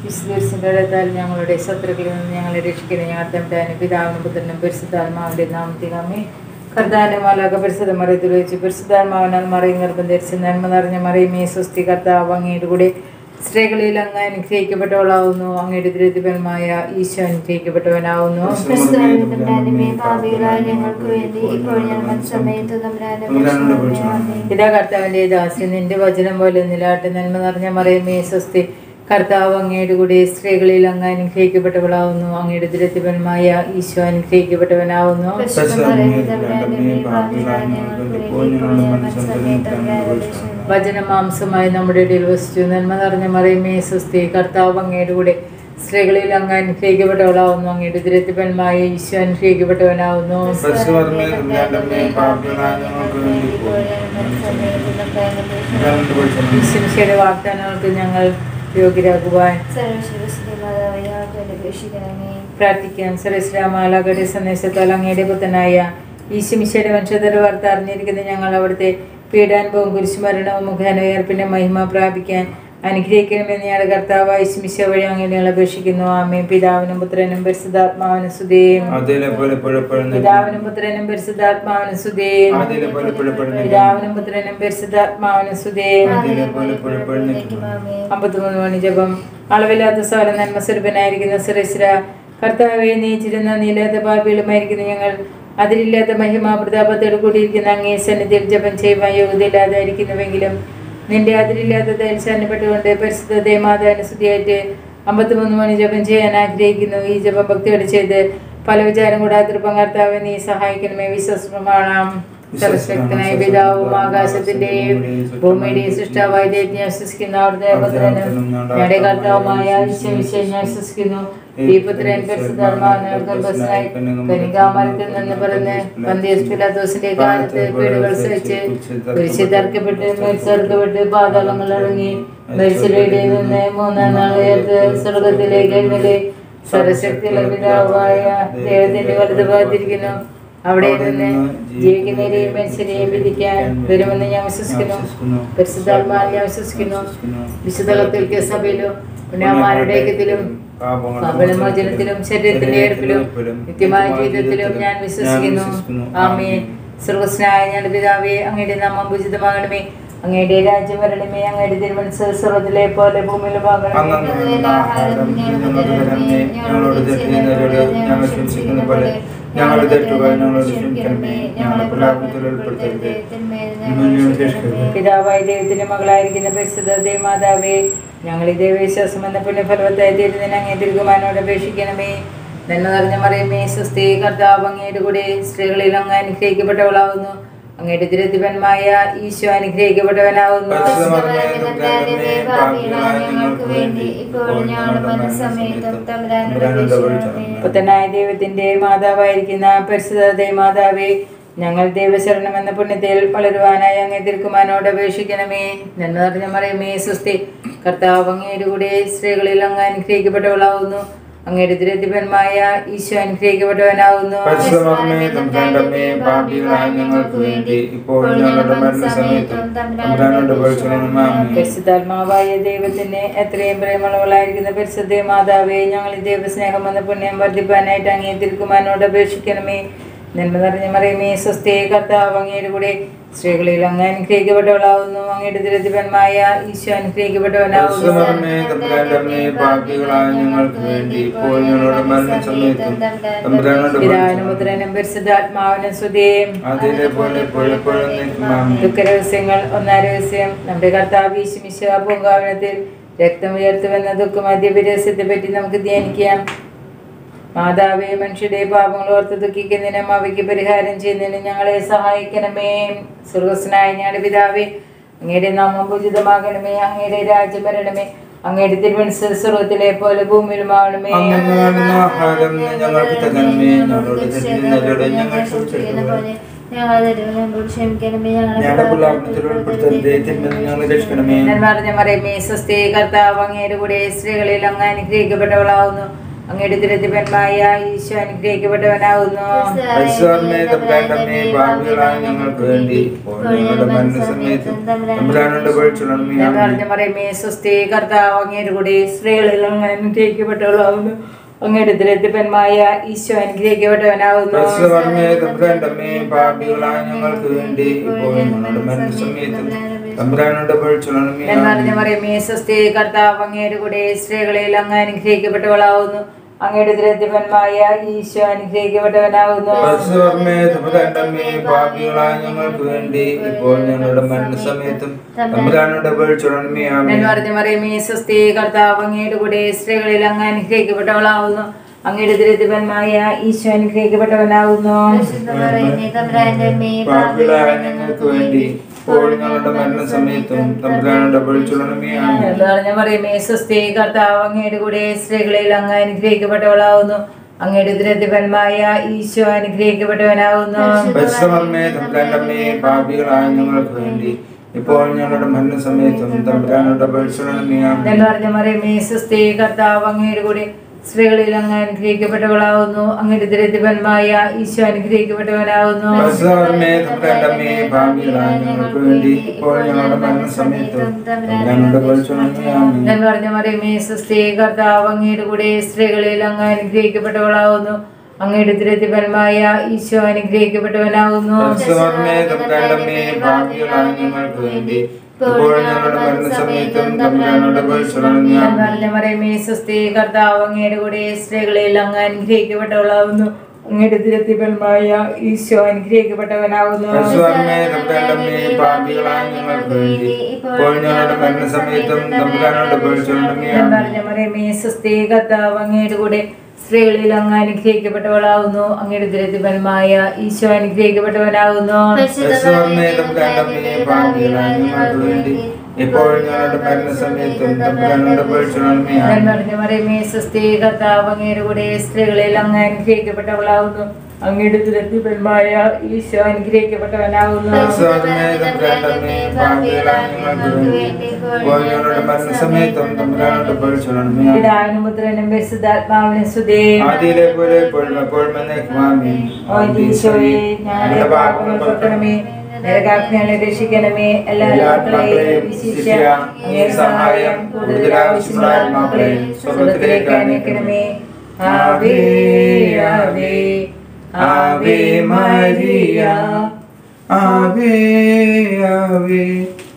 വിശുദ്ധ ഞങ്ങളുടെ ശത്രുക്കളിൽ നിന്ന് ഞങ്ങളെ രക്ഷിക്കണം. ഞങ്ങളുടെ പിതാവിനും പുത്രനും പരിശുദ്ധാത്മാവിന്റെ നാമത്തിൽ ആമേൻ. കർത്താവിന്റെ മാലാഖ പരിശുദ്ധ മറിയത്തിൽ വെച്ച് പരിശുദ്ധാത്മാവിനാൽ മറിയം ഗർഭം ധരിച്ച് നന്മ നിറഞ്ഞ മറിയമേ സ്വസ്തി, കർത്താവ് അങ്ങയുടെ കൂടെ സ്ത്രീകളിൽ അങ്ങ് അനുഗ്രഹിക്കപ്പെട്ടവളാവുന്നു. അങ്ങയുടെ ദുരിതഫലമായ ഈശോ അനുഗ്രഹിക്കപ്പെട്ടവനാവുന്നു. ഇതാ കർത്താവിന്റെ ദാസി, നിന്റെ വചനം പോലെ നിലാട്ടെ. നന്മ നിറഞ്ഞ മറിയമേ സ്വസ്തി, കർത്താവ് അങ്ങയുടെ കൂടെ സ്ത്രീകളിൽ അങ്ങ് അനുഗ്രഹിക്കപ്പെട്ടവളാവുന്നു. അങ്ങയുടെ ദുരിതഫലമായ ഈശോ അനുഗ്രഹിക്കപ്പെട്ടവനാവുന്നു. വചനം മാംസമായി നമ്മുടെ ഇടയിൽ വസിച്ചു. നന്മ നിറഞ്ഞ മറിയമേ സ്വസ്തി, കർത്താവ് അങ്ങയുടെ കൂടെ സ്ത്രീകളിൽ അങ്ങ് അനുഗ്രഹിക്കപ്പെട്ടവളാവുന്നു. അങ്ങയുടെ ദുരിതഫലമായ ഈശോ അനുഗ്രഹിക്കപ്പെട്ടവനാവുന്നു. ഈശോയുടെ വാഗ്ദാനങ്ങൾക്ക് ഞങ്ങൾ യോഗ്യരാകുവാൻ പ്രാർത്ഥിക്കാം. സർവ്വശ്രാമാലാകയുടെ സന്ദേശത്താൽ അങ്ങയുടെ പുത്രനായ ഈശോമിശിഹായുടെ വംശധര വാർത്ത അറിഞ്ഞിരിക്കുന്ന ഞങ്ങൾ അവിടുത്തെ പീഡാനുഭവം കുരിശുമരണവും മുഖാനുയർപ്പിന്റെ മഹിമ പ്രാപിക്കാൻ അനുഗ്രഹിക്കണമെന്ന് ഞങ്ങളുടെ കർത്താവായ ഈശോമിശിഹ വഴി അങ്ങേ ഞങ്ങൾ അപേക്ഷിക്കുന്നു. ആമേൻ. പിതാവിനും പുത്രനും പരിശുദ്ധാത്മാവിനും സ്തുതിയും. പിതാവിനും പുത്രനും പരിശുദ്ധാത്മാവിനും സ്തുതിയും. പിതാവിനും പുത്രനും പരിശുദ്ധാത്മാവിനും സ്തുതിയും. 53 മണി ജപം. അളവില്ലാത്ത സകല നന്മ സ്വരൂപനായിരിക്കുന്ന സർവ്വേശ്വര കർത്താവേ, നീച്ചിരുന്ന നീലാത്ത പാപികളുമായിരിക്കുന്ന ഞങ്ങൾ അതിലില്ലാത്ത മഹിമാ പ്രതാപത്തോട് കൂടിയിരിക്കുന്ന അങ്ങേ സന്നിധിയിൽ ജപം ചെയ്യുവാൻ യോഗ്യതയില്ലാതായിരിക്കുന്നുവെങ്കിലും നിന്റെ അതിരില്ലാത്ത ദയൽശാനപ്പെട്ടുകൊണ്ട് പരിശുദ്ധ ദേവമാതാവിന് സ്തുതിയായിട്ട് 53 മണി ജപം ചെയ്യാൻ ആഗ്രഹിക്കുന്നു. ഈ ജപം ഭക്തിയോടെ ചെയ്ത് പല വിചാരം കൂടാതെ തൃപ്പം കർത്താവെ നീ സഹായിക്കണമേ. വിശ്വസ്തമാണാം. സർവശക്തനായ പിതാവും ആകാശത്തിന്റെയും ഭൂമിയുടെയും സൃഷ്ടാവായ ദൈവത്തെ ഞാൻ വിശ്വസിക്കുന്നു. അവിടുത്തെ പുത്രനും ഞങ്ങളുടെ കർത്താവുമായ ഈശോമിശിഹായെ ഞാൻ വിശ്വസിക്കുന്നു. ഈ പുത്രൻ പരിശുദ്ധാത്മാവിനാൽ ഗർഭസ്ഥനായി കന്യകാമറിയത്തിൽ നിന്ന് പിറന്ന് പന്തിയോസ് പിലാത്തോസിന്റെ കാലത്ത് പീഡകൾ സഹിച്ച് കുരിശിൽ തറക്കപ്പെട്ട് മേൽച്ചേർക്കപ്പെട്ട് പാതാളങ്ങൾ ഇറങ്ങി മരിച്ചവരുടെ നിന്ന് 3-ാം നാൾ ഉയർത്ത് സ്വർഗത്തിലേക്ക് എഴുന്നള്ളി സർവശക്തിയുള്ള പിതാവായ ദൈവത്തിന്റെ വലതുഭാഗത്തിരിക്കുന്നു. അവിടെ നിന്ന് ജീവിക്കുന്നവരെയും മനുഷ്യരെയും വിധിക്കാൻ വരുമെന്ന് ഞാൻ വിശ്വസിക്കുന്നു. പരിശുദ്ധാത്മാവിൽ ഞാൻ വിശ്വസിക്കുന്നു. വിശുദ്ധ കത്തോലിക്ക സഭയിലും പുണ്യവാന്മാരുടെ ഐക്യത്തിലും പാപമോചനത്തിലും ശരീരത്തിന്റെ ഏർപ്പിലും നിത്യമായ ജീവിതത്തിലും ഞാൻ വിശ്വസിക്കുന്നു. ആമേൻ. സർവ്വസ്നായ ഞങ്ങളുടെ പിതാവേ, അങ്ങയുടെ നാമം പൂജിതമാകണമേ. അങ്ങയുടെ രാജ്യം വരണമേ. അങ്ങയുടെ തിരുമനസ്സ് സ്വർഗ്ഗത്തിലെ പോലെ ഭൂമിയിലുമാകണമേ. പിതാവായ ദൈവത്തിന്റെ മകളായിരിക്കുന്ന പരിശുദ്ധ ദേവമാതാവേ, ഞങ്ങൾ ഈ ദൈവവിശ്വാസം എന്ന പുണ്യഫലവത്തായി തീരുന്നതിന് അങ്ങേ തിരുകുമാരനോട് അപേക്ഷിക്കണമേ. നന്മ നിറഞ്ഞ മറിയമേ സ്വസ്തി, കർത്താവ് അങ്ങയുടെ കൂടെ സ്ത്രീകളിൽ അങ്ങ് അനുഗ്രഹിക്കപ്പെട്ടവളാവുന്നു. അങ്ങയുടെ ദുരിതഫലമായ ഈശോ അനുഗ്രഹിക്കപ്പെട്ടവനാവുന്നു. പുത്രനായ ദൈവത്തിന്റെ മാതാവായിരിക്കുന്ന പരിശുദ്ധ ദേവമാതാവേ, ഞങ്ങൾ ദൈവശരണം എന്ന പുണ്യത്തിൽ വളരുവാനായി അങ്ങേ തിരുക്കുമാരനോട് അപേക്ഷിക്കണമേ. നന്മ നിറഞ്ഞ മറിയമേ സ്വസ്തി, കർത്താവ് അങ്ങയുടെ കൂടെ സ്ത്രീകളിൽ അങ്ങ് അനുഗ്രഹിക്കപ്പെട്ടവളാവുന്നു. അങ്ങയുടെ ദുരിതഫലമായ ഈശോ അനുഗ്രഹിക്കപ്പെട്ടവനാവുന്നു. പരിശുദ്ധാത്മാവായ ദൈവത്തിന് എത്രയും പ്രേമളവളായിരിക്കുന്ന പരിശുദ്ധ മാതാവേ, ഞങ്ങൾ ഈ ദൈവസ്നേഹം എന്ന പുണ്യം വർദ്ധിപ്പാനായിട്ട് അങ്ങേ തിരുക്കുമാരനോട് അപേക്ഷിക്കണമേ. നന്മ നിറഞ്ഞ മറിയമേ സ്വസ്തി, കർത്താവ് അങ്ങയുടെ കൂടെ സ്ത്രീകളിൽ അങ്ങ് അനുഗ്രഹിക്കപ്പെട്ടവളാവുന്നു. അങ്ങയുടെ ദുരിതഫലമായ ഈശോ അനുഗ്രഹിക്കപ്പെട്ടവനാവുന്നു. പിതാവിനും പുത്രനും പരിശുദ്ധാത്മാവിനും സ്തുതിയും. ദുഃഖരഹസ്യങ്ങൾ. 1-ാം രഹസ്യം. നമ്മുടെ കർത്താവ് ഈശോമിശിഹാ പൂങ്കാവനത്തിൽ രക്തം ഉയർത്തുവെന്ന ദുഃഖമധ്യരഹസ്യത്തെ പറ്റി നമുക്ക് ധ്യാനിക്കാം. മാതാവേ, മനുഷ്യരുടെ പാപങ്ങൾ ഓർത്ത് ദുഃഖിക്കുന്നതിനും അവയ്ക്ക് പരിഹാരം ചെയ്യുന്നതിനും ഞങ്ങളെ സഹായിക്കണമേ. സ്വർഗ്ഗസ്ഥനായ ഞങ്ങളുടെ പിതാവേ, അങ്ങയുടെ നാമം പൂജിതമാകണമേ. അങ്ങയുടെ രാജ്യം വരണമേ. അങ്ങയുടെ തിരുമനസ്സ് സ്വർഗ്ഗത്തിലെ പോലെ ഭൂമിയിലുമാകണമേ. മറിയമേ സ്വസ്തി, കർത്താവ് അങ്ങയുടെ കൂടെ സ്ത്രീകളിൽ അങ്ങ് അനുഗ്രഹിക്കപ്പെട്ടവളാവുന്നു. അങ്ങയുടെ ദുരിതപരമായ ഈശോ അനുഗ്രഹിക്കപ്പെട്ടവനാകുന്നു. മറിയമേ സ്വസ്തി, കർത്താവ് അങ്ങയുടെ കൂടെ സ്ത്രീകളിൽ അങ്ങ് അനുഗ്രഹിക്കപ്പെട്ടവളാകുന്നു. അങ്ങയുടെ ദുരിതപരമായ ഈശോ അനുഗ്രഹിക്കപ്പെട്ടവനാകുന്നു. മറിയമേ സ്വസ്തി, കർത്താവ് അങ്ങയുടെ കൂടെ സ്ത്രീകളിൽ അങ്ങ് അനുഗ്രഹിക്കപ്പെട്ടവളാകുന്നു. അങ്ങയുടെ ദുരിതപരമായ ഈശോ അനുഗ്രഹിക്കപ്പെട്ടവനാകുന്നു. മറിയമേ സ്വസ്തി, കർത്താവ് അങ്ങയുടെ കൂടെ സ്ത്രീകളിൽ അങ്ങ് അനുഗ്രഹിക്കപ്പെട്ടവളാകുന്നു. അങ്ങയുടെ ദുരിതപരമായ ഈശോ അനുഗ്രഹിക്കപ്പെട്ടവനാകുന്നു. മറിയമേ സ്വസ്തി, കർത്താവ് അങ്ങയുടെ കൂടെ സ്ത്രീകളിൽ അങ്ങ് അനുഗ്രഹിക്കപ്പെട്ടവളാകുന്നു. അങ്ങയുടെ ദുരിതപരമായ ഈശോ അനുഗ്രഹിക്കപ്പെട്ടവനാകുന്നു. ഇപ്പോൾ ഞങ്ങളുടെ മരണസമയത്തും തമ്പുരാനോട് അപേക്ഷിക്കണമേ. മറിയമേ സ്വസ്തി, കർത്താവ് അങ്ങയുടെ കൂടെ സ്ത്രീകളിൽ അങ്ങ് അനുഗ്രഹിക്കപ്പെട്ടവളാകുന്നു. അങ്ങയുടെ ദുരിതപരമായ ഈശോ അനുഗ്രഹിക്കപ്പെട്ടവനാകുന്നു. മറിയമേ സ്വസ്തി, കർത്താവ് അങ്ങയുടെ കൂടെ സ്ത്രീകളിൽ അങ്ങ് അനുഗ്രഹിക്കപ്പെട്ടവളാകുന്നു. അങ്ങയുടെ ദുരിതപരമായ ഈശോ അനുഗ്രഹിക്കപ്പെട്ടവനാകുന്നു. മറിയമേ സ്വസ്തി, കർത്താവ് അങ്ങയുടെ കൂടെ സ്ത്രീകളിൽ അങ്ങ് അനുഗ്രഹിക്കപ്പെട്ടവളാകുന്നു. അങ്ങയുടെ ദുരിതപരമായ ഈശോ അനുഗ്രഹിക്കപ്പെട്ടവനാകുന്നു. മറിയമേ സ്വസ്തി, കർത്താവ് അങ്ങയുടെ കൂടെ സ്ത്രീകളിൽ അങ്ങ് അനുഗ്രഹിക്കപ്പെട്ടവളാകുന്നു. അങ്ങയുടെ ദുരിതപരമായ ഈശോ അനുഗ്രഹിക്കപ്പെട്ടവനാകുന്നു. മറിയമേ സ്വസ്തി, കർത്താവ് അങ്ങയുടെ കൂടെ സ്ത്രീകളിൽ അങ്ങ് അനുഗ്രഹിക്കപ്പെട്ടവളാകുന്നു. അങ്ങയുടെ ദുരിതപരമായ ഈശോ അനുഗ്രഹിക്കപ്പെട്ടവനാകുന്നു. പിതാവിനും പുത്രനും പരിശുദ്ധാത്മാവിനും സ്തുതി. ഈശോയെ, ഞങ്ങളുടെ പാപങ്ങൾ പൊറുക്കണമേ, നരകാഗ്നികളെ രക്ഷിക്കണമേ. എല്ലാ ആത്മാക്കളെയും വിശിഷ്യ അങ്ങേ സഹായം കൂടുതൽ ആവശ്യമുള്ള ആത്മാക്കളെ സ്വർഗ്ഗത്തിലേക്ക് അയക്കണമേ. ആവേ ആവേ ആവേ മരിയ, ആവേ ആവേ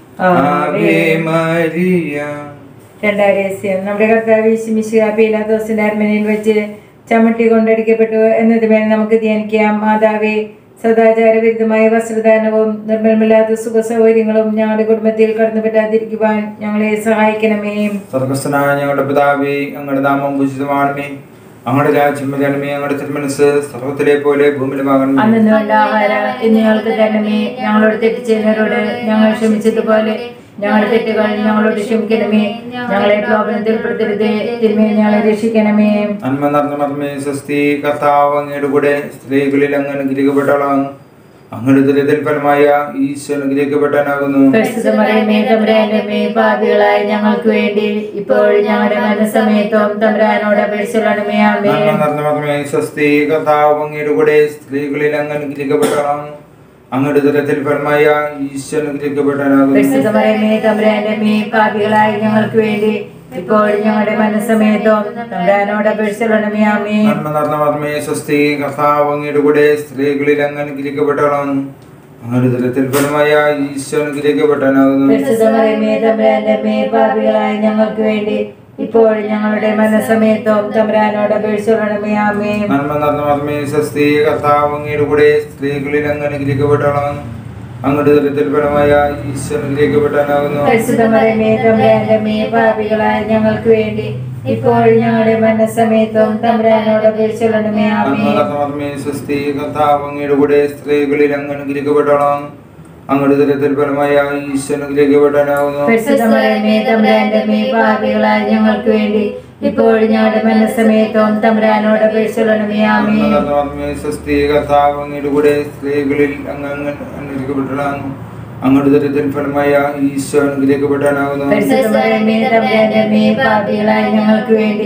ആവേ മരിയ. രണ്ടാം രഹസ്യം. നമ്മുടെ കർത്താവ് യേശു മിശിഹ പീലാത്തോസിന്റെ അരമനയിൽ വെച്ച് ചമ്മട്ടി കൊണ്ടടിക്കപ്പെട്ടു എന്നതുമേൽ നമുക്ക് ധ്യാനിക്കാം. മാതാവേ, സദാചാര വിരുദ്ധമായ വസ്ത്രദാനവും നിർമ്മലമില്ലാത്ത സുഖ സൗകര്യങ്ങളും ഞങ്ങളുടെ കുടുംബത്തിൽ കടന്നു പറ്റാതിരിക്കുവാൻ ഞങ്ങളെ സഹായിക്കണമേ. സ്വർഗ്ഗസ്ഥനായ ഞങ്ങളുടെ പിതാവേ, അങ്ങയുടെ നാമം പൂജിതമാണമേ. അങ്ങയുടെ രാജ്യം വരണമേ. അങ്ങയുടെ തിരുമനസ്സ് സ്വർഗ്ഗത്തിലെ പോലെ ഭൂമിയിലുമാകണമേ. അന്നു വേണ്ട ആഹാരം ഇന്ന് ഞങ്ങൾക്ക് തരണമേ. ഞങ്ങളോട് തെറ്റ് ചെയ്യുന്നവരോട് ഞങ്ങൾ ക്ഷമിച്ചതുപോലെ ഞങ്ങളുടെ തെറ്റുകൾ ഞങ്ങളോട് ക്ഷമിക്കണമേ. ഞങ്ങളെ പ്രലോഭനത്തിൽ പെടുത്തരുതേ, തിന്മയിൽ ഞങ്ങളെ രക്ഷിക്കണമേ. നന്മ നിറഞ്ഞ മറിയമേ സ്വസ്തി, കർത്താവ് അങ്ങയുടെ കൂടെ സ്ത്രീകളിൽ അങ്ങ് അനുഗ്രഹിക്കപ്പെട്ടവളാകുന്നു. അങ്ങയുടെ ദുരിതത്തിൽ ഫലമായ ഈശോ അനുഗ്രഹിക്കപ്പെട്ടവനാകുന്നു. പരിശുദ്ധ മറിയമേ, തമ്പുരാന്റെ അമ്മേ, പാപികളായ ഞങ്ങൾക്ക് വേണ്ടി ഇപ്പോഴും ഞങ്ങളുടെ മരണസമയത്തും തമ്പുരാനോട് അപേക്ഷിക്കണമേ. ആമേൻ. നന്മ നിറഞ്ഞ മറിയമേ സ്വസ്തി, കർത്താവ് അങ്ങയുടെ കൂടെ സ്ത്രീകളിൽ അങ്ങ് അനുഗ്രഹിക്കപ്പെട്ടവളാകുന്നു. അങ്ങയുടെ ദുരിതത്തിൽ ഫലമായ ഈശോ അനുഗ്രഹിക്കപ്പെട്ടവനാകുന്നു. പരിശുദ്ധ മറിയമേ, തമ്പുരാന്റെ അമ്മേ, പാപികളായ ഞങ്ങൾക്ക് വേണ്ടി ഇപ്പോഴും ഞങ്ങളുടെ മരണസമയത്തും തമ്പുരാനോട് അപേക്ഷിക്കണമേ. ആമേൻ. നന്മ നിറഞ്ഞ മറിയമേ സ്വസ്തി, കർത്താവ് അങ്ങയുടെ കൂടെ സ്ത്രീകളിൽ അങ്ങ് അനുഗ്രഹിക്കപ്പെട്ടവളാകുന്നു. അങ്ങയുടെ ദുരിതത്തിൽ ഫലമായ ഈശോ അനുഗ്രഹിക്കപ്പെട്ടവനാകുന്നു. പരിശുദ്ധ മറിയമേ, തമ്പുരാന്റെ അമ്മേ, പാപികളായ ഞങ്ങൾക്ക് വേണ്ടി ഇപ്പോഴും ഞങ്ങളുടെ മരണസമയത്തും തമ്പുരാനോട് അപേക്ഷിക്കണമേ. ആമേൻ. നന്മ നിറഞ്ഞ മറിയമേ സ്വസ്തി, കർത്താവ് അങ്ങയുടെ കൂടെ സ്ത്രീകളിൽ അങ്ങ് അനുഗ്രഹിക്കപ്പെട്ടവളാകുന്നു. അങ്ങയുടെ ദുരിതത്തിൽ ഫലമായ ഈശോ അനുഗ്രഹിക്കപ്പെട്ടവനാകുന്നു. പരിശുദ്ധ മറിയമേ, തമ്പുരാന്റെ അമ്മേ, പാപികളായ ഞങ്ങൾക്ക് വേണ്ടി ഇപ്പോഴും ഞങ്ങളുടെ മരണസമയത്തും തമ്പുരാനോട് അപേക്ഷിക്കണമേ. ആമേൻ. നന്മ നിറഞ്ഞ മറിയമേ സ്വസ്തി, കർത്താവ് അങ്ങയുടെ കൂടെ സ്ത്രീകളിൽ അങ്ങ് അനുഗ്രഹിക്കപ്പെട്ടവളാകുന്നു. അങ്ങയുടെ ദുരിതത്തിൽ ഫലമായ ഈശോ അനുഗ്രഹിക്കപ്പെട്ടവനാകുന്നു. പരിശുദ്ധ മറിയമേ, തമ്പുരാന്റെ അമ്മേ, പാപികളായ ഞങ്ങൾക്ക് വേണ്ടി ഇപ്പോഴും ഞങ്ങളുടെ മരണസമയത്തും തമ്പുരാനോട് അപേക്ഷിക്കണമേ. ആമേൻ. നന്മ നിറഞ്ഞ മറിയമേ സ്വസ്തി, കർത്താവ് അങ്ങയുടെ കൂടെ സ്ത്രീകളിൽ അങ്ങ് അനുഗ്രഹിക്കപ്പെട്ടവളാകുന്നു. അങ്ങയുടെ ദുരിതത്തിൽ ഫലമായ ഈശോ അനുഗ്രഹിക്കപ്പെട്ടവനാകുന്നു. പരിശുദ്ധ മറിയമേ, തമ്പുരാന്റെ അമ്മേ, പാപികളായ ഞങ്ങൾക്ക് വേണ്ടി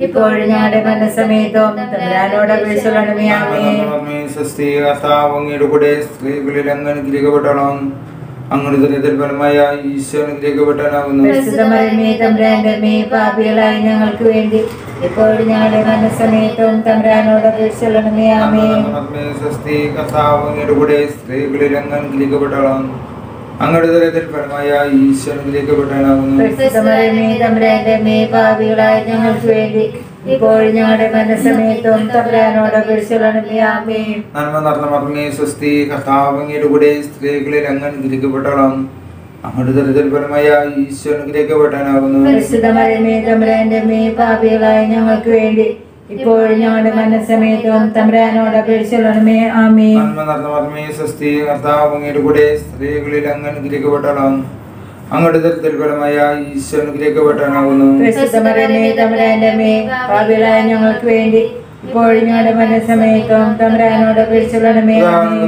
ഇപ്പോഴും ഞങ്ങളുടെ മരണസമയത്തും തമ്പുരാനോട് അപേക്ഷിക്കണമേ. ആമേൻ. സ്വസ്തി കർത്താവ് അങ്ങയുടെ കൂടെ സ്ത്രീകളിൽ അങ്ങ് അനുഗ്രഹിക്കപ്പെട്ടവളാകുന്നു. അങ്ങയുടെ ഉദരത്തിൻ ഫലമായ ഈശോ അനുഗ്രഹിക്കപ്പെട്ടവനാകുന്നു. പരിശുദ്ധ മറിയമേ തമ്പുരാന്റെ അമ്മേ, പാപികളായ ഞങ്ങൾക്ക് വേണ്ടി ഇപ്പോഴും ഞങ്ങളുടെ മരണസമയത്തും തമ്പുരാനോട് അപേക്ഷിക്കണമേ. ആമേൻ. സ്വസ്തി കർത്താവ് അങ്ങയുടെ കൂടെ സ്ത്രീകളിൽ അങ്ങ് അനുഗ്രഹിക്കപ്പെട്ടവളാകുന്നു. അങ്ങയുടെ ഉദരത്തിൻ ഫലമായ ഈശോ അനുഗ്രഹിക്കപ്പെട്ടവനാകുന്നു. പരിശുദ്ധ മറിയമേ തമ്പുരാന്റെ അമ്മേ, പാപികളായ ഞങ്ങൾക്ക് വേണ്ടി ഇപ്പോഴും ഞങ്ങളുടെ മരണസമയത്തും തമ്പുരാനോട് അപേക്ഷിക്കണമേ. ആമേൻ. നന്മ നിറഞ്ഞ മറിയമേ സ്വസ്തി കർത്താവ് അങ്ങയുടെ കൂടെ സ്ത്രീകളിൽ അങ്ങ് അനുഗ്രഹിക്കപ്പെട്ടവളാകുന്നു. അങ്ങയുടെ ഉദരത്തിൻ ഫലമായ ഈശോ അനുഗ്രഹിക്കപ്പെട്ടവനാകുന്നു. പരിശുദ്ധ മറിയമേ തമ്പുരാന്റെ അമ്മേ, പാപികളായ ഞങ്ങൾക്ക് വേണ്ടി ഇപ്പോഴും ഞങ്ങളുടെ മരണസമയത്തും തമ്പുരാനോട് അപേക്ഷിക്കണമേ. ആമേൻ. നന്മ നിറഞ്ഞ മറിയമേ സ്വസ്തി കർത്താവ് അങ്ങയുടെ കൂടെ സ്ത്രീകളിൽ അങ്ങ് അനുഗ്രഹിക്കപ്പെട്ടവളാകുന്നു. അങ്ങയുടെ ഉദരത്തിൻ ഫലമായ ഈശോ അനുഗ്രഹിക്കപ്പെട്ടവനാകുന്നു. പരിശുദ്ധ മറിയമേ തമ്പുരാന്റെ അമ്മേ, പാപികളായ ഞങ്ങൾക്ക് വേണ്ടി ഇപ്പോഴും ഞങ്ങളുടെ മരണസമയത്തും തമ്പുരാനോട് അപേക്ഷിക്കണമേ. ആമേൻ.